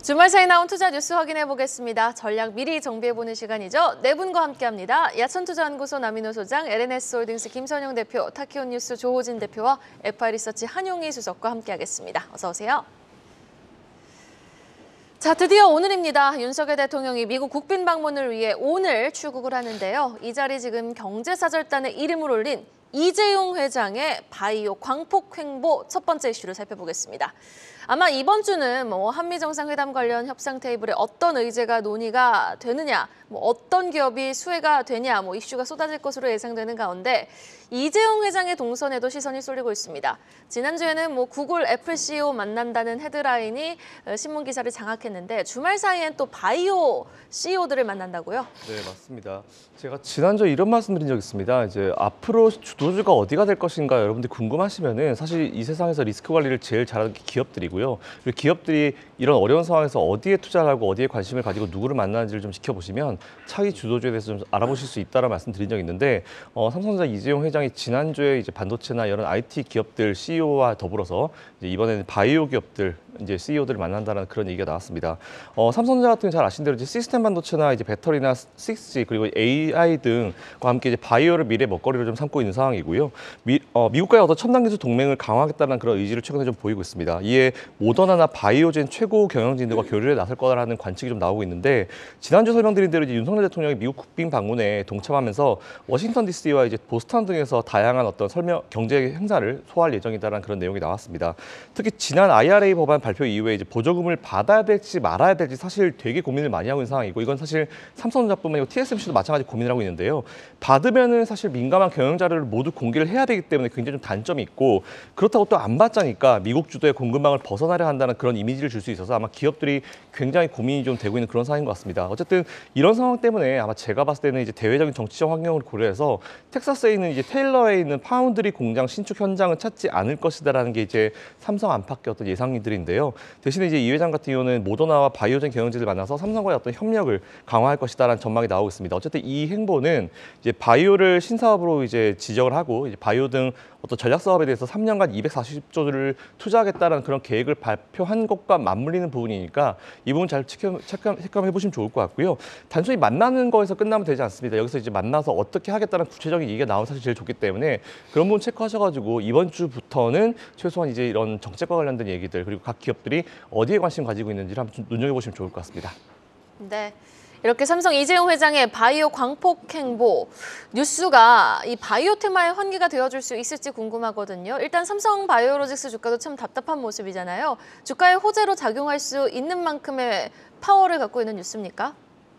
주말 사이 나온 투자 뉴스 확인해 보겠습니다. 전략 미리 정비해보는 시간이죠. 네 분과 함께합니다. 야천투자연구소 남인호 소장, LNS홀딩스 김선영 대표, 타키온뉴스 조호진 대표와 FI리서치 한용희 수석과 함께하겠습니다. 어서 오세요. 자, 드디어 오늘입니다. 윤석열 대통령이 미국 국빈 방문을 위해 오늘 출국을 하는데요. 이 자리 지금 경제사절단에 이름을 올린 이재용 회장의 바이오 광폭 횡보 첫 번째 이슈를 살펴보겠습니다. 아마 이번 주는 한미 정상회담 관련 협상 테이블에 어떤 의제가 논의가 되느냐, 어떤 기업이 수혜가 되냐, 이슈가 쏟아질 것으로 예상되는 가운데 이재용 회장의 동선에도 시선이 쏠리고 있습니다. 지난주에는 구글, 애플 CEO 만난다는 헤드라인이 신문 기사를 장악했는데 주말 사이엔 또 바이오 CEO들을 만난다고요? 네, 맞습니다. 제가 지난주에 이런 말씀드린 적 있습니다. 이제 앞으로 주도주가 어디가 될 것인가 여러분들 궁금하시면은 사실 이 세상에서 리스크 관리를 제일 잘하는 게 기업들이고요. 그리고 기업들이 이런 어려운 상황에서 어디에 투자를 하고 어디에 관심을 가지고 누구를 만나는지를 좀 지켜보시면 차기 주도주에 대해서 좀 알아보실 수 있다라는 말씀드린 적이 있는데 삼성전자 이재용 회장이 지난주에 이제 반도체나 이런 IT 기업들 CEO와 더불어서 이제 이번에는 바이오 기업들 이제 CEO들을 만난다는 그런 얘기가 나왔습니다. 삼성전자 같은 경우 잘 아시는 대로 이제 시스템 반도체나 이제 배터리나 6G 그리고 AI 등과 함께 이제 바이오를 미래 먹거리로 좀 삼고 있는 상황이고요. 미국과의 어떤 첨단 기술 동맹을 강화하겠다는 그런 의지를 최근에 좀 보이고 있습니다. 이에 모더나나 바이오젠 최고 경영진들과 교류에 나설 거라는 관측이 좀 나오고 있는데 지난주 설명드린 대로 이제 윤석열 대통령이 미국 국빈 방문에 동참하면서 워싱턴 DC와 이제 보스턴 등에서 다양한 어떤 경제 행사를 소화할 예정이다라는 그런 내용이 나왔습니다. 특히 지난 IRA 법안 발표 이후에 이제 보조금을 받아야 될지 말아야 될지 사실 되게 고민을 많이 하고 있는 상황이고 이건 사실 삼성전자뿐만 아니고 TSMC도 마찬가지 고민을 하고 있는데요. 받으면은 사실 민감한 경영 자료를 모두 공개를 해야 되기 때문에 굉장히 좀 단점이 있고 그렇다고 또 안 받자니까 미국 주도의 공급망을 벗어나려 한다는 그런 이미지를 줄 수 있어서 아마 기업들이 굉장히 고민이 좀 되고 있는 그런 상황인 것 같습니다. 어쨌든 이런 상황 때문에 아마 제가 봤을 때는 이제 대외적인 정치적 환경을 고려해서 텍사스에 있는 이제 테일러에 있는 파운드리 공장 신축 현장은 찾지 않을 것이다라는 게 이제 삼성 안팎의 어떤 예상들인데요. 대신에 이제 이 회장 같은 경우는 모더나와 바이오젠 경영진을 만나서 삼성과의 어떤 협력을 강화할 것이다라는 전망이 나오고 있습니다. 어쨌든 이 행보는 이제 바이오를 신사업으로 이제 지정을 하고 이제 바이오 등 어떤 전략 사업에 대해서 3년간 240조를 투자하겠다는 그런 계획을 발표한 것과 맞물리는 부분이니까 이 부분 잘 체크해 보시면 좋을 것 같고요. 단순히 만나는 거에서 끝나면 되지 않습니다. 여기서 이제 만나서 어떻게 하겠다는 구체적인 얘기가 나오면 사실 제일 좋기 때문에 그런 부분 체크하셔가지고 이번 주부터는 최소한 이제 이런 정책과 관련된 얘기들 그리고 각 기업들이 어디에 관심 가지고 있는지를 한번 좀 눈여겨보시면 좋을 것 같습니다. 네. 이렇게 삼성 이재용 회장의 바이오 광폭 행보 뉴스가 이 바이오 테마의 환기가 되어줄 수 있을지 궁금하거든요. 일단 삼성 바이오로직스 주가도 참 답답한 모습이잖아요. 주가의 호재로 작용할 수 있는 만큼의 파워를 갖고 있는 뉴스입니까?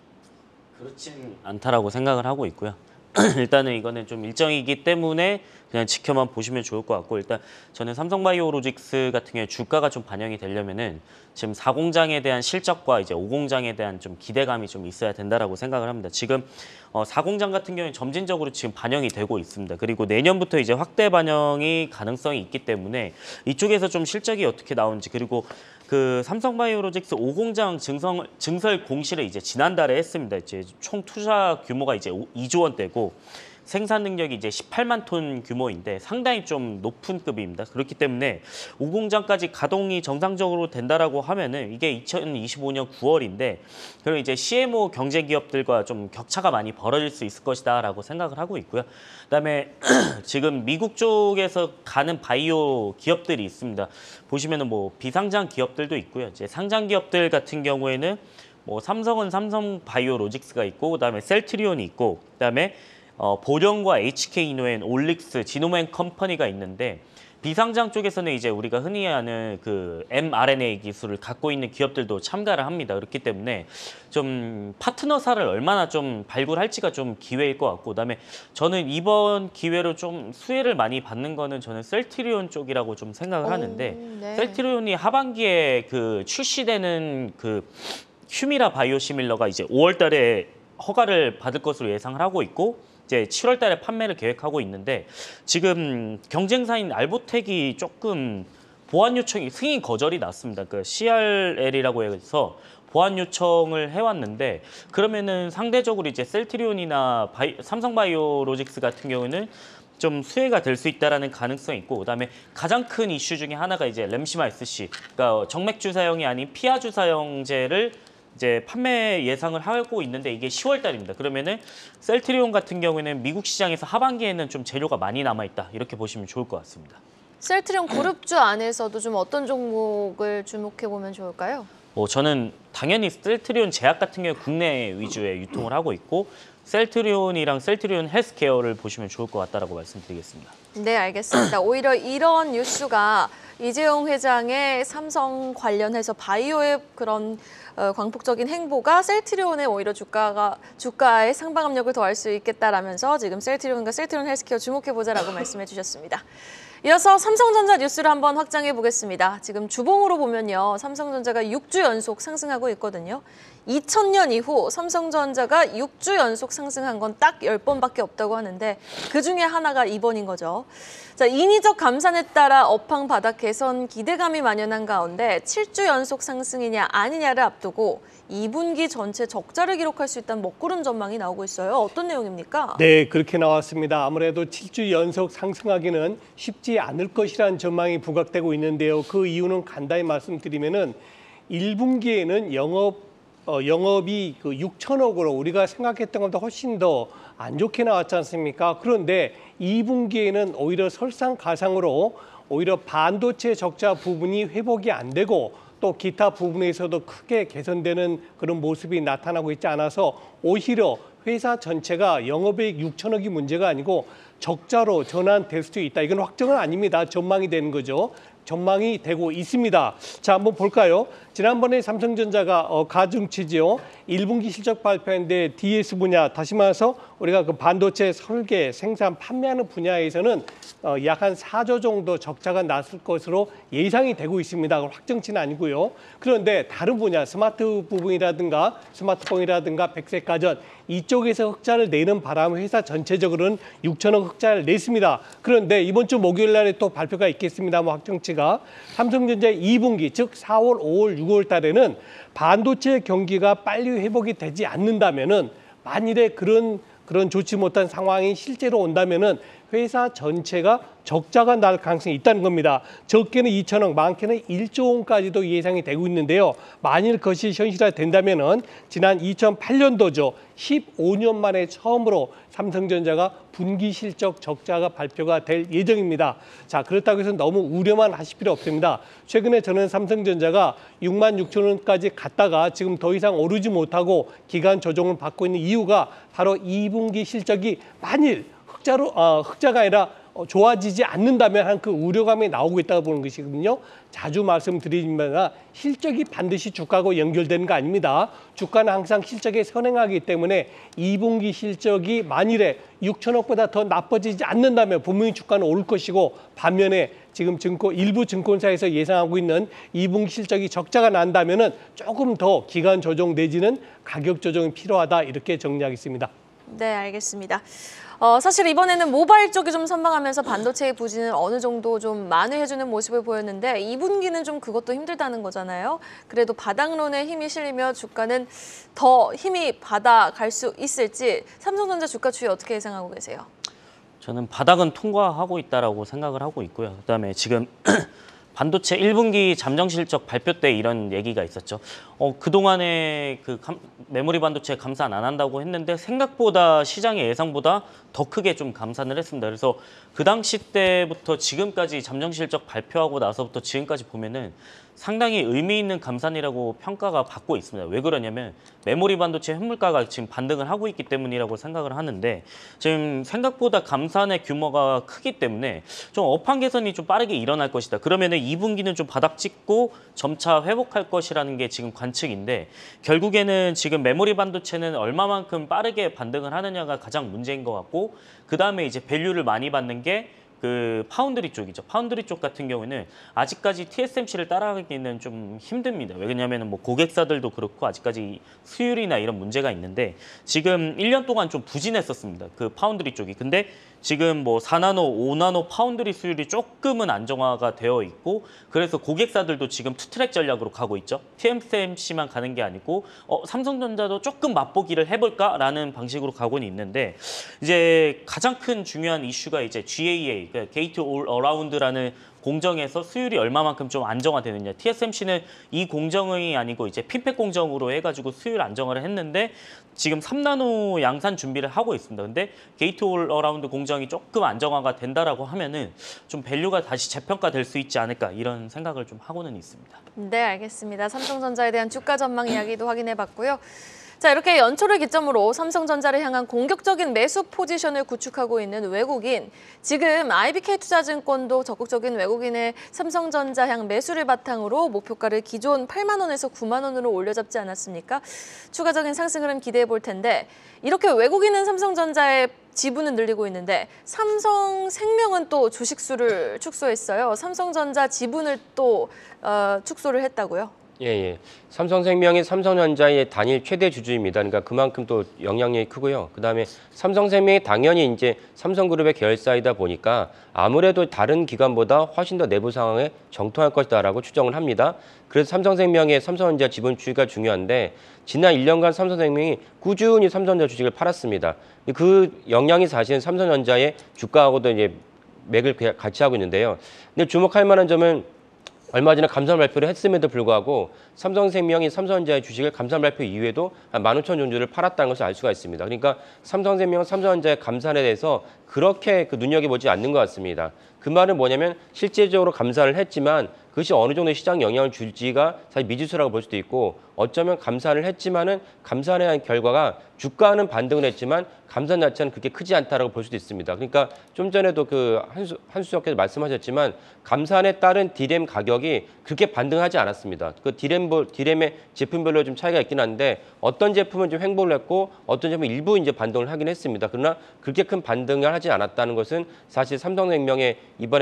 그렇진 않다라고 생각을 하고 있고요. 일단은 이거는 좀 일정이기 때문에 그냥 지켜만 보시면 좋을 것 같고 일단 저는 삼성바이오로직스 같은 경우에 주가가 좀 반영이 되려면은 지금 4공장에 대한 실적과 이제 5공장에 대한 좀 기대감이 좀 있어야 된다라고 생각을 합니다. 지금 4공장 같은 경우에 점진적으로 지금 반영이 되고 있습니다. 그리고 내년부터 이제 확대 반영이 가능성이 있기 때문에 이쪽에서 좀 실적이 어떻게 나오는지 그리고 그 삼성바이오로직스 5공장 증설 공시를 이제 지난달에 했습니다. 이제 총 투자 규모가 이제 2조 원대고 생산 능력이 이제 18만 톤 규모인데 상당히 좀 높은 급입니다. 그렇기 때문에 5공장까지 가동이 정상적으로 된다라고 하면은 이게 2025년 9월인데 그럼 이제 CMO 경제 기업들과 좀 격차가 많이 벌어질 수 있을 것이다라고 생각을 하고 있고요. 그다음에 지금 미국 쪽에서 가는 바이오 기업들이 있습니다. 보시면은 비상장 기업들도 있고요. 이제 상장 기업들 같은 경우에는 삼성은 삼성바이오로직스가 있고 그다음에 셀트리온이 있고 그다음에 보령과 HK이노엔, 올릭스, 지노맨 컴퍼니가 있는데 비상장 쪽에서는 이제 우리가 흔히 아는 그 mRNA 기술을 갖고 있는 기업들도 참가를 합니다. 그렇기 때문에 좀 파트너사를 얼마나 좀 발굴할지가 좀 기회일 것 같고 그다음에 저는 이번 기회로 좀 수혜를 많이 받는 거는 저는 셀트리온 쪽이라고 좀 생각을 하는데 네. 셀트리온이 하반기에 그 출시되는 그 휴미라 바이오시밀러가 이제 5월 달에 허가를 받을 것으로 예상을 하고 있고 이제 7월 달에 판매를 계획하고 있는데 지금 경쟁사인 알보텍이 조금 보완 요청이 승인 거절이 났습니다. 그 CRL이라고 해서 보완 요청을 해왔는데 그러면은 상대적으로 이제 셀트리온이나 삼성바이오로직스 같은 경우는 좀 수혜가 될 수 있다라는 가능성이 있고, 그다음에 가장 큰 이슈 중에 하나가 이제 램시마 SC, 그러니까 정맥 주사형이 아닌 피하 주사형제를 이제 판매 예상을 하고 있는데 이게 10월 달입니다. 그러면은 셀트리온 같은 경우에는 미국 시장에서 하반기에는 좀 재료가 많이 남아 있다, 이렇게 보시면 좋을 것 같습니다. 셀트리온 그룹주 안에서도 좀 어떤 종목을 주목해 보면 좋을까요? 저는 당연히 셀트리온 제약 같은 경우 국내 위주의 유통을 하고 있고, 셀트리온이랑 셀트리온 헬스케어를 보시면 좋을 것 같다라고 말씀드리겠습니다. 네, 알겠습니다. 오히려 이런 뉴스가 이재용 회장의 삼성 관련해서 바이오의 그런 광폭적인 행보가 셀트리온의 오히려 주가에 상방 압력을 더할 수 있겠다라면서 지금 셀트리온과 셀트리온 헬스케어 주목해보자라고 말씀해 주셨습니다. 이어서 삼성전자 뉴스를 한번 확장해 보겠습니다. 지금 주봉으로 보면요, 삼성전자가 6주 연속 상승하고 있거든요. 2000년 이후 삼성전자가 6주 연속 상승한 건 딱 10번밖에 없다고 하는데 그중에 하나가 이번인 거죠. 자, 인위적 감산에 따라 업황 바닥 개선 기대감이 만연한 가운데 7주 연속 상승이냐 아니냐를 앞두고 2분기 전체 적자를 기록할 수 있다는 먹구름 전망이 나오고 있어요. 어떤 내용입니까? 네, 그렇게 나왔습니다. 아무래도 7주 연속 상승하기는 쉽지 않을 것이라는 전망이 부각되고 있는데요. 그 이유는 간단히 말씀드리면은 1분기에는 영업이 그 6천억으로 우리가 생각했던 것보다 훨씬 더 안 좋게 나왔지 않습니까? 그런데 2분기에는 오히려 설상가상으로 오히려 반도체 적자 부분이 회복이 안 되고 또 기타 부분에서도 크게 개선되는 그런 모습이 나타나고 있지 않아서 오히려 회사 전체가 영업이익 6천억이 문제가 아니고 적자로 전환될 수도 있다. 이건 확정은 아닙니다. 전망이 되는 거죠. 전망이 되고 있습니다. 자, 한번 볼까요? 지난번에 삼성전자가 가중치지요. 1분기 실적 발표했는데 DS 분야, 다시 말해서 우리가 그 반도체 설계, 생산, 판매하는 분야에서는 약 한 4조 정도 적자가 났을 것으로 예상이 되고 있습니다. 확정치는 아니고요. 그런데 다른 분야, 스마트 부분이라든가 스마트폰이라든가 백색가전 이쪽에서 흑자를 내는 바람에 회사 전체적으로는 6천억 흑자를 냈습니다. 그런데 이번 주 목요일 날에 또 발표가 있겠습니다. 확정치가 삼성전자의 2분기, 즉 4월, 5월, 6월 달에는 반도체 경기가 빨리 회복이 되지 않는다면은 만일에 그런 좋지 못한 상황이 실제로 온다면은 회사 전체가 적자가 날 가능성이 있다는 겁니다. 적게는 2천억, 많게는 1조 원까지도 예상이 되고 있는데요. 만일 그것이 현실화된다면은 지난 2008년도죠. 15년 만에 처음으로 삼성전자가 분기 실적 적자가 발표가 될 예정입니다. 자, 그렇다고 해서 너무 우려만 하실 필요 없습니다. 최근에 저는 삼성전자가 6만 6천 원까지 갔다가 지금 더 이상 오르지 못하고 기간 조정을 받고 있는 이유가 바로 2분기 실적이 만일 흑자가 아니라 좋아지지 않는다면 한 그 우려감이 나오고 있다고 보는 것이거든요. 자주 말씀드리지만 실적이 반드시 주가하고 연결되는 거 아닙니다. 주가는 항상 실적에 선행하기 때문에 2분기 실적이 만일에 6천억보다 더 나빠지지 않는다면 분명히 주가는 오를 것이고, 반면에 지금 일부 증권사에서 예상하고 있는 2분기 실적이 적자가 난다면은 조금 더 기간 조정 내지는 가격 조정이 필요하다, 이렇게 정리하겠습니다. 네, 알겠습니다. 사실 이번에는 모바일 쪽이 좀 선방하면서 반도체의 부진을 어느 정도 좀 만회해주는 모습을 보였는데 2분기는 좀 그것도 힘들다는 거잖아요. 그래도 바닥론에 힘이 실리며 주가는 더 힘이 받아갈 수 있을지 삼성전자 주가 추이 어떻게 예상하고 계세요? 저는 바닥은 통과하고 있다라고 생각을 하고 있고요. 그다음에 지금 반도체 1분기 잠정 실적 발표 때 이런 얘기가 있었죠. 그동안에 메모리 반도체 감산 안 한다고 했는데 생각보다 시장의 예상보다 더 크게 좀 감산을 했습니다. 그래서 그 당시 때부터 지금까지 잠정 실적 발표하고 나서부터 지금까지 보면은 상당히 의미 있는 감산이라고 평가가 받고 있습니다. 왜 그러냐면 메모리 반도체 현물가가 지금 반등을 하고 있기 때문이라고 생각을 하는데, 지금 생각보다 감산의 규모가 크기 때문에 좀 업황 개선이 좀 빠르게 일어날 것이다. 그러면은 2분기는 좀 바닥 찍고 점차 회복할 것이라는 게 지금 관측인데, 결국에는 지금 메모리 반도체는 얼마만큼 빠르게 반등을 하느냐가 가장 문제인 것 같고, 그 다음에 이제 밸류를 많이 받는 게 그 파운드리 쪽이죠. 파운드리 쪽 같은 경우에는 아직까지 TSMC를 따라가기는 좀 힘듭니다. 왜냐하면 뭐 고객사들도 그렇고 아직까지 수율이나 이런 문제가 있는데 지금 1년 동안 좀 부진했었습니다. 그 파운드리 쪽이. 근데 지금 뭐 4나노, 5나노 파운드리 수율이 조금은 안정화가 되어 있고 그래서 고객사들도 지금 투트랙 전략으로 가고 있죠. TSMC만 가는 게 아니고 삼성전자도 조금 맛보기를 해볼까라는 방식으로 가고는 있는데 이제 가장 큰 중요한 이슈가 이제 GAA, 그러니까 게이트 올 어라운드라는 공정에서 수율이 얼마만큼 좀 안정화되느냐. TSMC는 이 공정이 아니고 이제 핀팩 공정으로 해가지고 수율 안정화를 했는데 지금 3나노 양산 준비를 하고 있습니다. 근데 게이트 올 어라운드 공정이 조금 안정화가 된다라고 하면은 좀 밸류가 다시 재평가될 수 있지 않을까 이런 생각을 좀 하고는 있습니다. 네, 알겠습니다. 삼성전자에 대한 주가 전망 이야기도 확인해봤고요. 자, 이렇게 연초를 기점으로 삼성전자를 향한 공격적인 매수 포지션을 구축하고 있는 외국인. 지금 IBK투자증권도 적극적인 외국인의 삼성전자 향 매수를 바탕으로 목표가를 기존 8만 원에서 9만 원으로 올려잡지 않았습니까? 추가적인 상승 흐름 기대해 볼 텐데 이렇게 외국인은 삼성전자의 지분은 늘리고 있는데 삼성생명은 또 주식수를 축소했어요. 삼성전자 지분을 또 축소를 했다고요? 예. 삼성생명이 삼성전자의 단일 최대 주주입니다. 그러니까 그만큼 또 영향력이 크고요. 그다음에 삼성생명이 당연히 이제 삼성그룹의 계열사이다 보니까 아무래도 다른 기관보다 훨씬 더 내부 상황에 정통할 것이다라고 추정을 합니다. 그래서 삼성생명의 삼성전자 지분 추이가 중요한데 지난 1년간 삼성생명이 꾸준히 삼성전자 주식을 팔았습니다. 그 영향이 사실은 삼성전자의 주가하고도 이제 맥을 같이 하고 있는데요. 근데 주목할 만한 점은 얼마 전에 감산 발표를 했음에도 불구하고 삼성생명이 삼성전자의 주식을 감산 발표 이후에도 한 15,000 종주를 팔았다는 것을 알 수가 있습니다. 그러니까 삼성생명은 삼성전자의 감산에 대해서 그렇게 눈여겨보지 않는 것 같습니다. 그 말은 뭐냐면 실제적으로 감산을 했지만 그것이 어느 정도 시장 영향을 줄지가 사실 미지수라고 볼 수도 있고 어쩌면 감산을 했지만은 감산에 대한 결과가 주가는 반등을 했지만 감산 자체는 그렇게 크지 않다라고 볼 수도 있습니다. 그러니까 좀 전에도 그 한수석께서 말씀하셨지만 감산에 따른 디램 가격이 그렇게 반등하지 않았습니다. 그 디램의 제품별로 좀 차이가 있긴 한데 어떤 제품은 좀 횡보를 했고 어떤 제품은 일부 이제 반등을 하긴 했습니다. 그러나 그렇게 큰 반등을 하지 않았다는 것은 사실 삼성생명의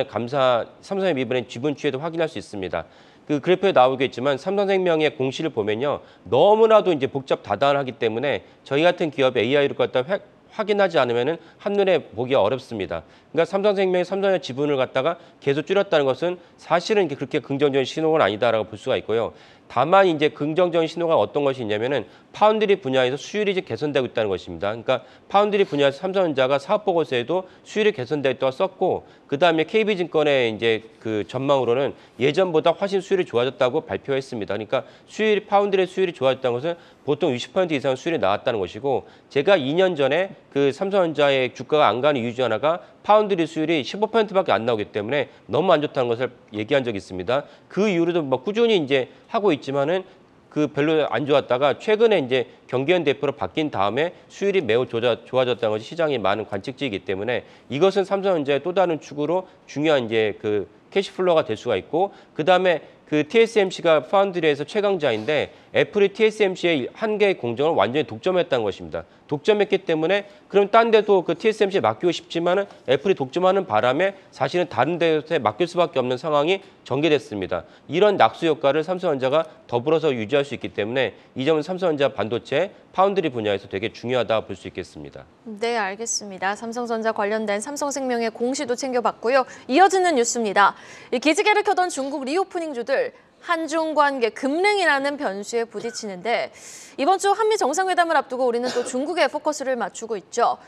삼성의 이번에 지분 추이에도 확인할 수 있습니다. 그 그래프에 나오겠지만 삼성생명의 공시를 보면요. 너무나도 이제 복잡 다단하기 때문에 저희 같은 기업의 AI를 갖다 확인하지 않으면은 한눈에 보기가 어렵습니다. 그러니까 삼성생명이 삼성의 지분을 갖다가 계속 줄였다는 것은 사실은 그렇게 긍정적인 신호는 아니다라고 볼 수가 있고요. 다만 이제 긍정적인 신호가 어떤 것이 있냐면은 파운드리 분야에서 수율이 이제 개선되고 있다는 것입니다. 그러니까 파운드리 분야에서 삼성전자가 사업 보고서에도 수율이 개선되었다고 썼고 그다음에 KB증권의 이제 그 전망으로는 예전보다 훨씬 수율이 좋아졌다고 발표했습니다. 그러니까 파운드리의 수율이 좋아졌다는 것은 보통 20% 이상 수율이 나왔다는 것이고 제가 2년 전에 그 삼성전자의 주가가 안 가는 이유 중 하나가 파운드리 수율이 15%밖에 안 나오기 때문에 너무 안 좋다는 것을 얘기한 적이 있습니다. 그 이후로도 뭐 꾸준히 이제 하고 있지만은 그 별로 안 좋았다가 최근에 이제 경기현 대표로 바뀐 다음에 수율이 매우 좋아졌다는 것이 시장의 많은 관측지이기 때문에 이것은 삼성전자의 또 다른 축으로 중요한 이제 그 캐시플로우가 될 수가 있고 그다음에 그 TSMC가 파운드리에서 최강자인데 애플이 TSMC의 한 개의 공정을 완전히 독점했다는 것입니다. 독점했기 때문에 그럼 딴 데도 그 TSMC에 맡기고 싶지만은 애플이 독점하는 바람에 사실은 다른 데에 맡길 수밖에 없는 상황이 전개됐습니다. 이런 낙수 효과를 삼성전자가 더불어서 유지할 수 있기 때문에 이 점은 삼성전자 반도체 파운드리 분야에서 되게 중요하다 볼 수 있겠습니다. 네, 알겠습니다. 삼성전자 관련된 삼성생명의 공시도 챙겨봤고요. 이어지는 뉴스입니다. 기지개를 켜던 중국 리오프닝주들 한중 관계 급냉이라는 변수에 부딪히는데 이번 주 한미 정상회담을 앞두고 우리는 또 중국에 포커스를 맞추고 있죠.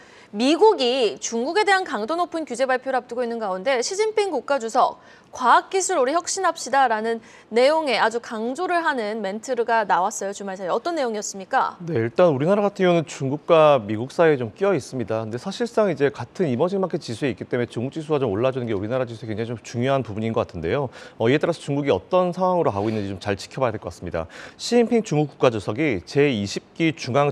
미국이 중국에 대한 강도 높은 규제 발표를 앞두고 있는 가운데 시진핑 국가주석 과학기술 우리 혁신합시다라는 내용에 아주 강조를 하는 멘트가 나왔어요. 주말 사이에 어떤 내용이었습니까? 네, 일단 우리나라 같은 경우는 중국과 미국 사이에 좀 끼어 있습니다. 근데 사실상 이제 같은 이머징 마켓 지수에 있기 때문에 중국 지수가 좀 올라주는 게 우리나라 지수에 굉장히 좀 중요한 부분인 것 같은데요. 이에 따라서 중국이 어떤 상황으로 가고 있는지 좀 잘 지켜봐야 될 것 같습니다. 시진핑 중국 국가주석이 제20기 중앙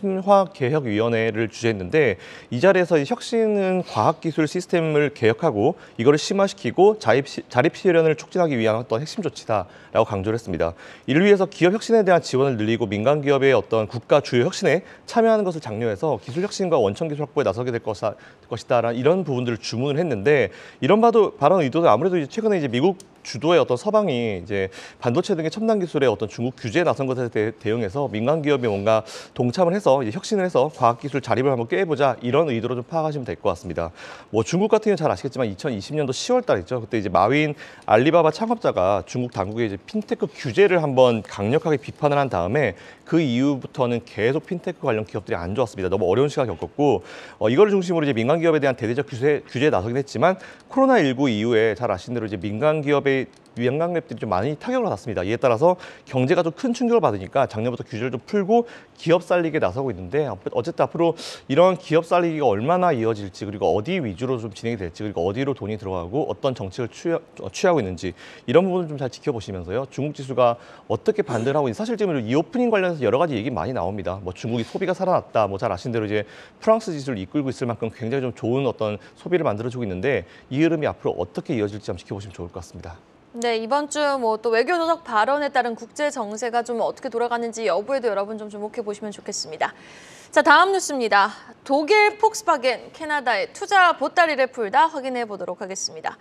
전면심화개혁위원회를 주재했는데 이 자리에서 혁신은 과학기술 시스템을 개혁하고 이거를 심화시키고 자립 자립 실현을 촉진하기 위한 어떤 핵심 조치다라고 강조를 했습니다. 이를 위해서 기업 혁신에 대한 지원을 늘리고 민간 기업의 어떤 국가 주요 혁신에 참여하는 것을 장려해서 기술 혁신과 원천 기술 확보에 나서게 될 것이다라는 이런 부분들을 주문을 했는데 이런 발언 의도는 아무래도 이제 최근에 이제 미국 주도의 어떤 서방이 이제 반도체 등의 첨단 기술의 어떤 중국 규제에 나선 것에 대응해서 민간 기업이 뭔가 동참을 해서 이제 혁신을 해서 과학기술 자립을 한번 꾀해보자 이런 의도로 좀 파악하시면 될 것 같습니다. 뭐 중국 같은 경우는 잘 아시겠지만 2020년도 10월 달이죠. 그때 이제 마윈 알리바바 창업자가 중국 당국의 이제 핀테크 규제를 한번 강력하게 비판을 한 다음에 그 이후부터는 계속 핀테크 관련 기업들이 안 좋았습니다. 너무 어려운 시간을 겪었고 이거를 중심으로 이제 민간 기업에 대한 대대적 규제에 나서긴 했지만 코로나19 이후에 잘 아신 대로 이제 민간 기업의 민간기업들이 좀 많이 타격을 받았습니다. 이에 따라서 경제가 좀 큰 충격을 받으니까 작년부터 규제를 좀 풀고 기업 살리기에 나서고 있는데 어쨌든 앞으로 이런 기업 살리기가 얼마나 이어질지 그리고 어디 위주로 좀 진행이 될지 그리고 어디로 돈이 들어가고 어떤 정책을 취하고 있는지 이런 부분을 좀 잘 지켜보시면서요. 중국 지수가 어떻게 반등을 하고 있는지 사실 지금 이 오프닝 관련해서 여러 가지 얘기 많이 나옵니다. 뭐 중국이 소비가 살아났다. 뭐 잘 아신 대로 이제 프랑스 지수를 이끌고 있을 만큼 굉장히 좀 좋은 어떤 소비를 만들어주고 있는데 이 흐름이 앞으로 어떻게 이어질지 한번 지켜보시면 좋을 것 같습니다. 네, 이번 주 뭐 또 외교도적 발언에 따른 국제 정세가 좀 어떻게 돌아가는지 여부에도 여러분 좀 주목해 보시면 좋겠습니다. 자, 다음 뉴스입니다. 독일 폭스바겐 캐나다의 투자 보따리를 풀다 확인해 보도록 하겠습니다.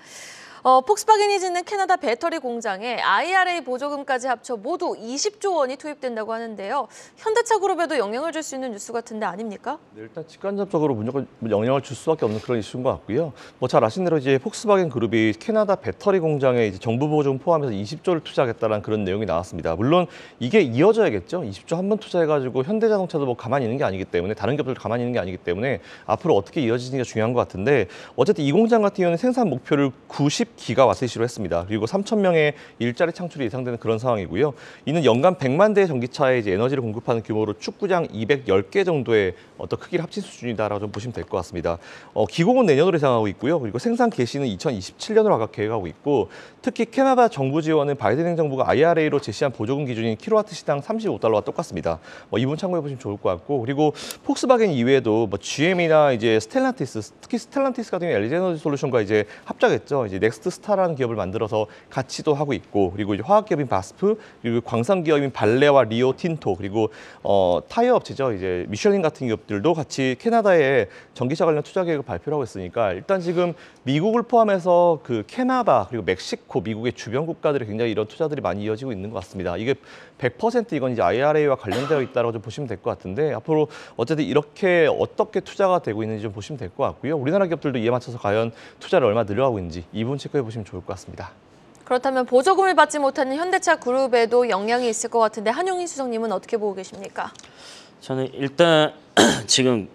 폭스바겐이 짓는 캐나다 배터리 공장에 IRA 보조금까지 합쳐 모두 20조 원이 투입된다고 하는데요. 현대차 그룹에도 영향을 줄 수 있는 뉴스 같은데 아닙니까? 네, 일단 직간접적으로 무조건 영향을 줄 수밖에 없는 그런 이슈인 것 같고요. 뭐 잘 아신 대로 이제 폭스바겐 그룹이 캐나다 배터리 공장에 이제 정부 보조금 포함해서 20조를 투자하겠다는 그런 내용이 나왔습니다. 물론 이게 이어져야겠죠. 20조 한 번 투자해가지고 현대자동차도 뭐 가만히 있는 게 아니기 때문에 다른 기업들도 가만히 있는 게 아니기 때문에 앞으로 어떻게 이어지는지가 중요한 것 같은데 어쨌든 이 공장 같은 경우는 생산 목표를 90기가와트시로 했습니다. 그리고 3,000명의 일자리 창출이 예상되는 그런 상황이고요. 이는 연간 100만 대의 전기차에 이제 에너지를 공급하는 규모로 축구장 210개 정도의 어떤 크기를 합친 수준이다라고 좀 보시면 될 것 같습니다. 기공은 내년으로 예상하고 있고요. 그리고 생산 개시는 2027년으로 계획하고 있고 특히 캐나다 정부 지원은 바이든 행정부가 IRA로 제시한 보조금 기준인 킬로와트 시당 35달러와 똑같습니다. 이 부분 참고해 보시면 좋을 것 같고 그리고 폭스바겐 이외에도 뭐 GM이나 이제 스텔란티스 특히 스텔란티스 같은 경우 LG 에너지 솔루션과 이제 합작했죠. 이제 넥스트 스타라는 기업을 만들어서 같이도 하고 있고 그리고 이제 화학 기업인 바스프 그리고 광산 기업인 발레와 리오 틴토 그리고 타이어 업체죠. 이제 미슐린 같은 기업들도 같이 캐나다에 전기차 관련 투자 계획을 발표하고 있으니까 일단 지금 미국을 포함해서 그 캐나다 그리고 멕시코 미국의 주변 국가들이 굉장히 이런 투자들이 많이 이어지고 있는 것 같습니다. 이게 100% 이건 이제 IRA와 관련되어 있다고 좀 보시면 될 것 같은데 앞으로 어쨌든 이렇게 어떻게 투자가 되고 있는지 좀 보시면 될 것 같고요. 우리나라 기업들도 이에 맞춰서 과연 투자를 얼마 늘어가고 있는지 이 부분 체크해 보시면 좋을 것 같습니다. 그렇다면 보조금을 받지 못하는 현대차 그룹에도 영향이 있을 것 같은데 한용희 수석님은 어떻게 보고 계십니까? 저는 일단 지금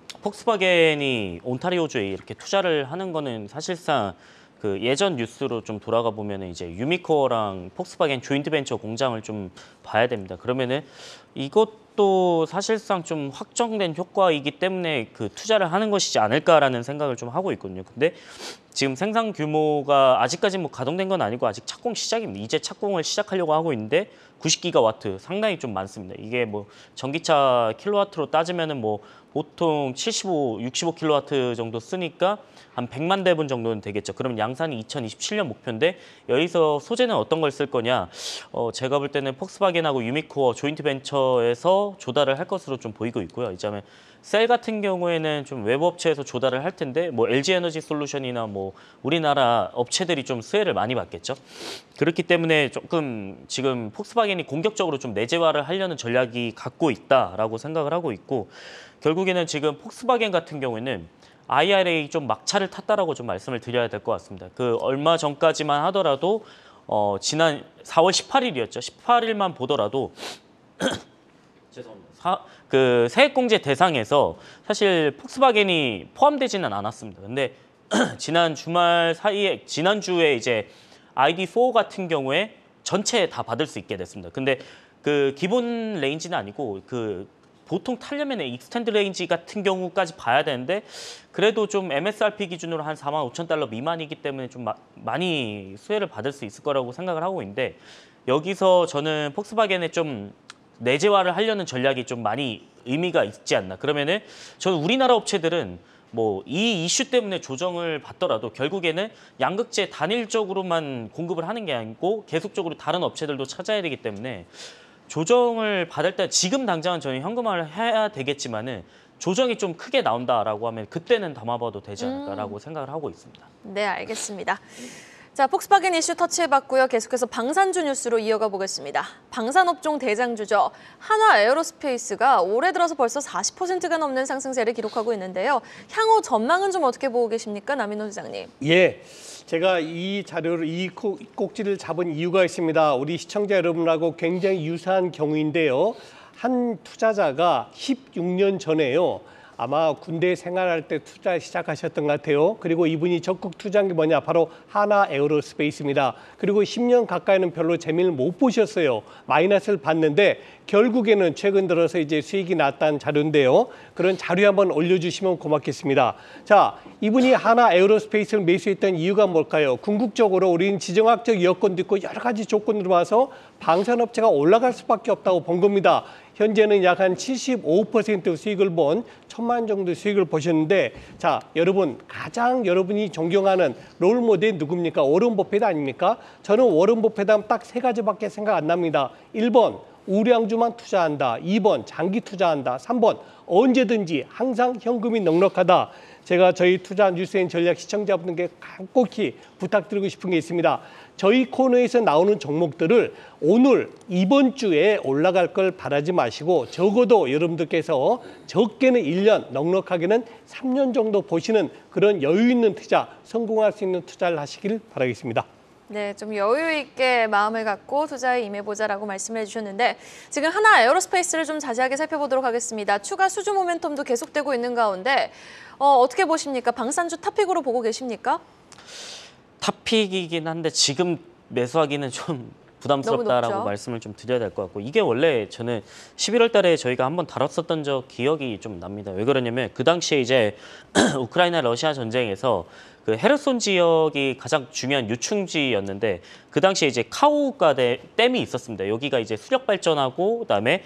폭스바겐이 온타리오주에 이렇게 투자를 하는 거는 사실상 그 예전 뉴스로 좀 돌아가 보면은 이제 유미코어랑 폭스바겐 조인트 벤처 공장을 좀 봐야 됩니다. 그러면은 이것도 사실상 좀 확정된 효과이기 때문에 그 투자를 하는 것이지 않을까라는 생각을 좀 하고 있거든요. 근데 지금 생산 규모가 아직까지 뭐 가동된 건 아니고 아직 착공 시작입니다. 이제 착공을 시작하려고 하고 있는데 90기가와트 상당히 좀 많습니다. 이게 뭐 전기차 킬로와트로 따지면은 뭐 보통 65킬로와트 정도 쓰니까 한 100만 대분 정도는 되겠죠. 그럼 양산이 2027년 목표인데 여기서 소재는 어떤 걸 쓸 거냐? 제가 볼 때는 폭스바겐하고 유미코어 조인트 벤처에서 조달을 할 것으로 좀 보이고 있고요. 이자면 셀 같은 경우에는 좀 외부 업체에서 조달을 할 텐데 뭐 LG 에너지 솔루션이나 뭐 우리나라 업체들이 좀 수혜를 많이 받겠죠. 그렇기 때문에 조금 지금 폭스바겐이 공격적으로 좀 내재화를 하려는 전략이 갖고 있다라고 생각을 하고 있고 결국에는 지금 폭스바겐 같은 경우에는 IRA 좀 막차를 탔다라고 좀 말씀을 드려야 될 것 같습니다. 그 얼마 전까지만 하더라도 지난 4월 18일이었죠. 18일만 보더라도 죄송합니다. 그 세액공제 대상에서 사실 폭스바겐이 포함되지는 않았습니다. 근데 지난 주말 사이에 지난주에 이제 ID4 같은 경우에 전체 다 받을 수 있게 됐습니다. 근데 그 기본 레인지는 아니고 그 보통 타려면 익스텐드 레인지 같은 경우까지 봐야 되는데 그래도 좀 MSRP 기준으로 한 45,000달러 미만이기 때문에 좀 많이 수혜를 받을 수 있을 거라고 생각을 하고 있는데 여기서 저는 폭스바겐에 좀 내재화를 하려는 전략이 좀 많이 의미가 있지 않나. 그러면은 저는 우리나라 업체들은 뭐 이 이슈 때문에 조정을 받더라도 결국에는 양극재 단일적으로만 공급을 하는 게 아니고 계속적으로 다른 업체들도 찾아야 되기 때문에 조정을 받을 때 지금 당장은 저는 현금화를 해야 되겠지만은 조정이 좀 크게 나온다라고 하면 그때는 담아봐도 되지 않을까라고 생각을 하고 있습니다. 네, 알겠습니다. 자, 폭스바겐 이슈 터치해봤고요. 계속해서 방산주 뉴스로 이어가 보겠습니다. 방산업종 대장주죠. 한화 에어로스페이스가 올해 들어서 벌써 40%가 넘는 상승세를 기록하고 있는데요. 향후 전망은 좀 어떻게 보고 계십니까, 남인호 소장님? 예, 제가 이 자료를 이 꼭지를 잡은 이유가 있습니다. 우리 시청자 여러분하고 굉장히 유사한 경우인데요. 한 투자자가 16년 전에요. 아마 군대 생활할 때 투자 시작하셨던 것 같아요. 그리고 이분이 적극 투자한 게 뭐냐? 바로 하나 에어로스페이스입니다. 그리고 10년 가까이는 별로 재미를 못 보셨어요. 마이너스를 봤는데 결국에는 최근 들어서 이제 수익이 났다는 자료인데요. 그런 자료 한번 올려주시면 고맙겠습니다. 자, 이분이 하나 에어로스페이스를 매수했던 이유가 뭘까요? 궁극적으로 우리는 지정학적 여건도 있고 여러 가지 조건으로 봐서 방산업체가 올라갈 수밖에 없다고 본 겁니다. 현재는 약 한 75% 수익을 본 1,000만 정도 수익을 보셨는데, 자, 여러분 가장 여러분이 존경하는 롤모델 누굽니까? 워런 버핏 아닙니까? 저는 워런 버핏 하면 딱 세 가지밖에 생각 안 납니다. 1번 우량주만 투자한다. 2번 장기 투자한다. 3번 언제든지 항상 현금이 넉넉하다. 제가 저희 투자 뉴스엔 전략 시청자분들께 간곡히 부탁드리고 싶은 게 있습니다. 저희 코너에서 나오는 종목들을 오늘 이번 주에 올라갈 걸 바라지 마시고 적어도 여러분들께서 적게는 1년, 넉넉하게는 3년 정도 보시는 그런 여유 있는 투자, 성공할 수 있는 투자를 하시길 바라겠습니다. 네, 좀 여유 있게 마음을 갖고 투자에 임해보자라고 말씀을 해주셨는데 지금 하나 에어로스페이스를 좀 자세하게 살펴보도록 하겠습니다. 추가 수주 모멘텀도 계속되고 있는 가운데 어떻게 보십니까? 방산주 탑픽으로 보고 계십니까? 탑픽이긴 한데 지금 매수하기는 좀 부담스럽다라고 말씀을 좀 드려야 될 것 같고, 이게 원래 저는 11월 달에 저희가 한번 다뤘었던 기억이 좀 납니다. 왜 그러냐면 그 당시에 이제 우크라이나 러시아 전쟁에서 그 헤르손 지역이 가장 중요한 유충지였는데 그 당시에 이제 카호우카 댐이 있었습니다. 여기가 이제 수력 발전하고 그다음에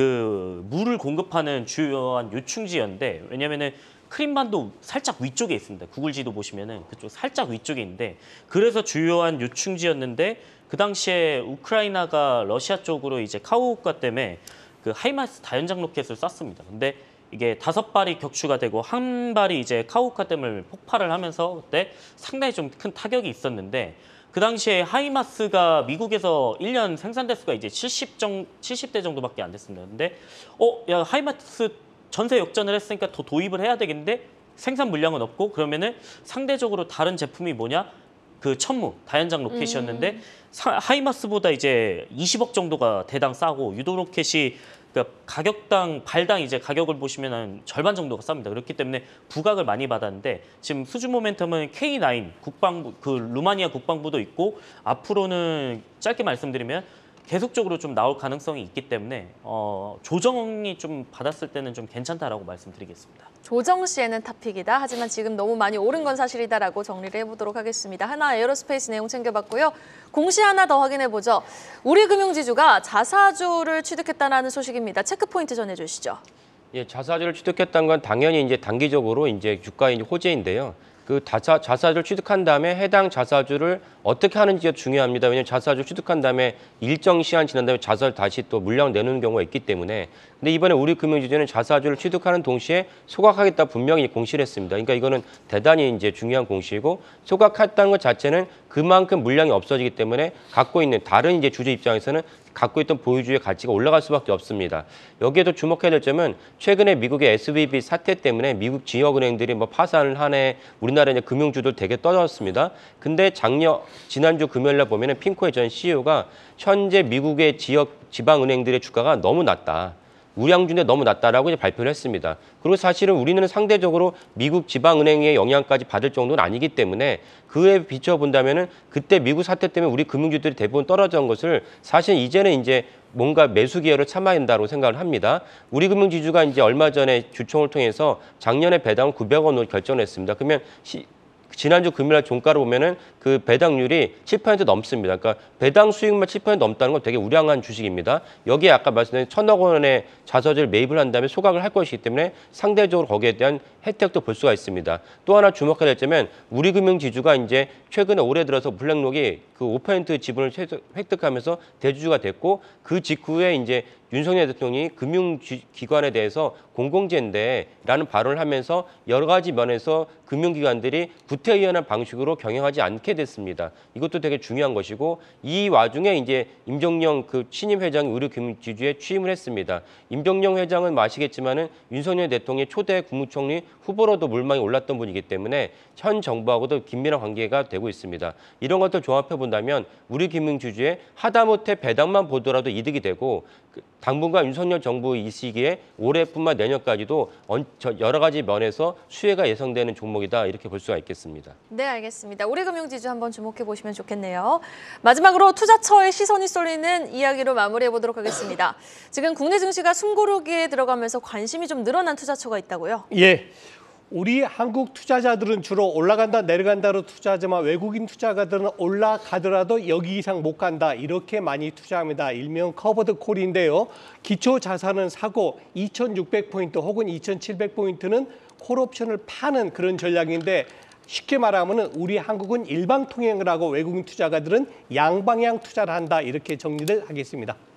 그 물을 공급하는 주요한 유충지였는데, 왜냐면은 크림반도 살짝 위쪽에 있습니다. 구글 지도 보시면은 그쪽 살짝 위쪽에 있는데, 그래서 주요한 유충지였는데 그 당시에 우크라이나가 러시아 쪽으로 이제 카호우카 댐에 그 하이마스 다연장 로켓을 쐈습니다. 근데 이게 5발이 격추가 되고 한 발이 이제 카호우카 댐을 폭발을 하면서 그때 상당히 좀 큰 타격이 있었는데, 그 당시에 하이마스가 미국에서 1년 생산 대수가 이제 70대 정도밖에 안 됐습니다. 근데 야, 하이마스 전세 역전을 했으니까 더 도입을 해야 되겠는데 생산 물량은 없고, 그러면은 상대적으로 다른 제품이 뭐냐? 그 천무 다연장 로켓이었는데 하이마스보다 이제 20억 정도가 대당 싸고, 유도 로켓이 그러니까 가격당 발당 이제 가격을 보시면 한 절반 정도가 쌉니다. 그렇기 때문에 부각을 많이 받았는데 지금 수주 모멘텀은 K9 국방부, 그 루마니아 국방부도 있고, 앞으로는 짧게 말씀드리면 계속적으로 좀 나올 가능성이 있기 때문에 조정이 좀 받았을 때는 좀 괜찮다라고 말씀드리겠습니다. 조정 시에는 탑픽이다. 하지만 지금 너무 많이 오른 건 사실이다라고 정리를 해보도록 하겠습니다. 하나 에어로스페이스 내용 챙겨봤고요. 공시 하나 더 확인해보죠. 우리 금융지주가 자사주를 취득했다는 소식입니다. 체크포인트 전해주시죠. 예, 자사주를 취득했다는 건 당연히 이제 단기적으로 이제 주가의 호재인데요. 그 자사주를 취득한 다음에 해당 자사주를 어떻게 하는지가 중요합니다. 왜냐하면 자사주 취득한 다음에 일정 시간 지난 다음에 자사를 다시 또 물량을 내놓는 경우가 있기 때문에. 근데 이번에 우리 금융지주는 자사주를 취득하는 동시에 소각하겠다 분명히 공시를 했습니다. 그러니까 이거는 대단히 이제 중요한 공시이고, 소각했다는 것 자체는 그만큼 물량이 없어지기 때문에 갖고 있는 다른 이제 주주 입장에서는 갖고 있던 보유주의 가치가 올라갈 수밖에 없습니다. 여기에도 주목해야 될 점은 최근에 미국의 SVB 사태 때문에 미국 지역은행들이 뭐 파산을 하네, 우리나라 이제 금융주들 되게 떨어졌습니다. 근데 지난주 금요일날 보면은 핑코의 전 CEO가 현재 미국의 지방은행들의 주가가 너무 낮다. 우량주인데 너무 낮다라고 이제 발표를 했습니다. 그리고 사실은 우리는 상대적으로 미국 지방은행의 영향까지 받을 정도는 아니기 때문에 그에 비춰본다면은 그때 미국 사태 때문에 우리 금융주들이 대부분 떨어진 것을 사실 이제는 이제 뭔가 매수 기회를 참아야 된다고 생각을 합니다. 우리 금융지주가 이제 얼마 전에 주총을 통해서 작년에 배당 900원으로 결정을 했습니다. 그러면 지난주 금요일 종가를 보면은 그 배당률이 7% 넘습니다. 그러니까 배당 수익만 7% 넘다는 건 되게 우량한 주식입니다. 여기에 아까 말씀드린 1,000억 원의 자사주를 매입을 한 다음에 소각을 할 것이기 때문에 상대적으로 거기에 대한 혜택도 볼 수가 있습니다. 또 하나 주목해야 될 점은 우리금융지주가 이제 최근에 올해 들어서 블랙록이 그 5% 지분을 획득하면서 대주주가 됐고 그 직후에 이제 윤석열 대통령이 금융기관에 대해서 공공재인데라는 발언을 하면서 여러 가지 면에서 금융기관들이 구태의연한 방식으로 경영하지 않게 됐습니다. 이것도 되게 중요한 것이고 이 와중에 이제 임정영 그 신임 회장이 우리금융지주에 취임을 했습니다. 임정영 회장은 아시겠지만은 윤석열 대통령의 초대 국무총리 후보로도 물망에 올랐던 분이기 때문에 현 정부하고도 긴밀한 관계가 되고 있습니다. 이런 것들 종합해 본다면 우리금융지주의 하다못해 배당만 보더라도 이득이 되고 당분간 윤석열 정부 이 시기에 올해뿐만 내년까지도 여러 가지 면에서 수혜가 예상되는 종목이다 이렇게 볼 수가 있겠습니다. 네, 알겠습니다. 우리금융지주 한번 주목해 보시면 좋겠네요. 마지막으로 투자처의 시선이 쏠리는 이야기로 마무리해 보도록 하겠습니다. 지금 국내 증시가 숨고르기에 들어가면서 관심이 좀 늘어난 투자처가 있다고요? 예. 우리 한국 투자자들은 주로 올라간다 내려간다로 투자하지만 외국인 투자자들은 올라가더라도 여기 이상 못 간다 이렇게 많이 투자합니다. 일명 커버드 콜인데요. 기초 자산은 사고 2,600포인트 혹은 2,700포인트는 콜옵션을 파는 그런 전략인데 쉽게 말하면 우리 한국은 일방통행을 하고 외국인 투자가들은 양방향 투자를 한다 이렇게 정리를 하겠습니다.